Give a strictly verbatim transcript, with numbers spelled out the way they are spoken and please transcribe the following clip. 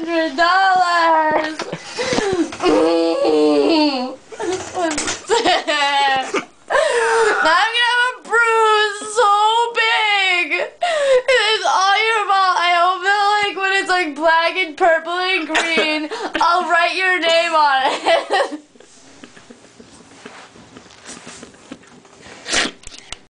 hundred dollars. Now I'm gonna have a bruise so big. It's all your fault. I hope that like when it's like black and purple and green,